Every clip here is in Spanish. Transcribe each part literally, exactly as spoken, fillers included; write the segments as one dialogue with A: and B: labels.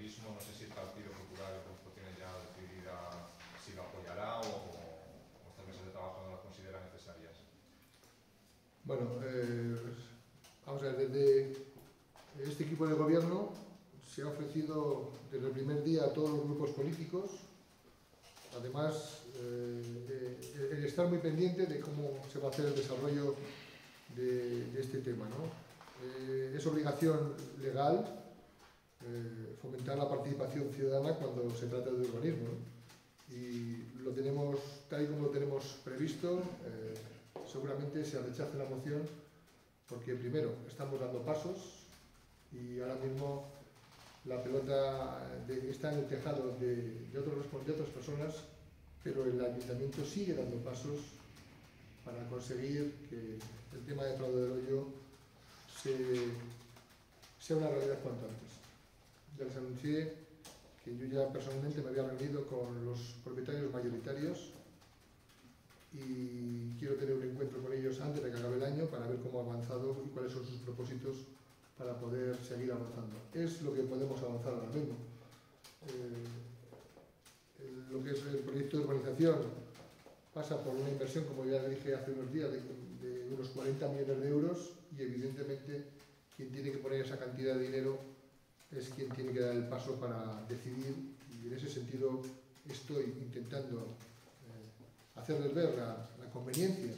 A: turismo. No sé si el Partido Popular pues, tiene ya decidida si lo apoyará o, o estas mesas de trabajo no las considera necesarias.
B: Bueno, eh, vamos a ver, desde este equipo de gobierno se ha ofrecido desde el primer día a todos los grupos políticos, además eh, el estar muy pendiente de cómo se va a hacer el desarrollo de, de este tema, ¿no? Eh, es obligación legal eh, fomentar la participación ciudadana cuando se trata de urbanismo, ¿no? Y lo tenemos tal y como lo tenemos previsto. Eh, seguramente se rechace la moción porque primero estamos dando pasos y ahora mismo la pelota de, está en el tejado de, de, otros, de otras personas, pero el ayuntamiento sigue dando pasos para conseguir que el tema de Prado del Hoyo se, sea una realidad cuanto antes. Ya les anuncié que yo ya personalmente me había reunido con los propietarios mayoritarios y quiero tener un encuentro con ellos antes de que acabe el año para ver cómo ha avanzado y cuáles son sus propósitos para poder seguir avanzando. Es lo que podemos avanzar ahora mismo. Eh, el, lo que es el proyecto de urbanización pasa por una inversión, como ya le dije hace unos días, de, de unos cuarenta millones de euros y evidentemente quien tiene que poner esa cantidad de dinero es quien tiene que dar el paso para decidir, y en ese sentido estoy intentando eh, hacerles ver la, la conveniencia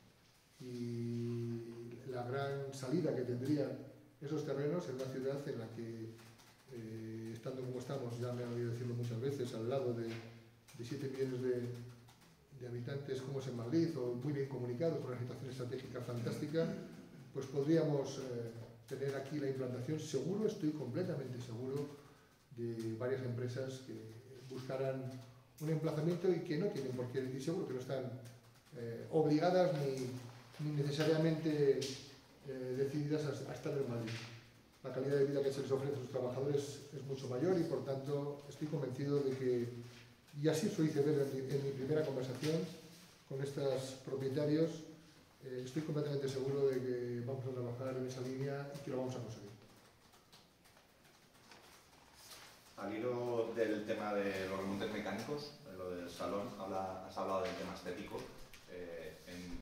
B: y la gran salida que tendrían esos terrenos en una ciudad en la que, eh, estando como estamos, ya me han oído decirlo muchas veces, al lado de, de siete millones de, de habitantes como es en Madrid, o muy bien comunicados, con una situación estratégica fantástica, pues podríamos eh, tener aquí la implantación, seguro, estoy completamente seguro, de varias empresas que buscarán un emplazamiento y que no tienen por qué, y seguro que no están eh, obligadas ni, ni necesariamente eh, decididas a, a estar en Madrid. La calidad de vida que se les ofrece a sus trabajadores es mucho mayor y por tanto estoy convencido de que, y así lo hice ver en mi, en mi primera conversación con estos propietarios, eh, estoy completamente seguro de que vamos a trabajar en esa línea y que lo vamos a conseguir.
C: Al hilo del tema de los remontes mecánicos, de lo del salón, habla, has hablado del tema estético. Eh, en